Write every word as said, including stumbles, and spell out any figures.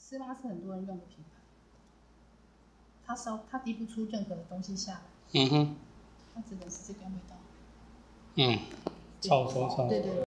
丝袜是很多人用的品牌，它烧它滴不出任何的东西下来。 嗯哼， 它只能是这个味道。 嗯，草头草。 对对。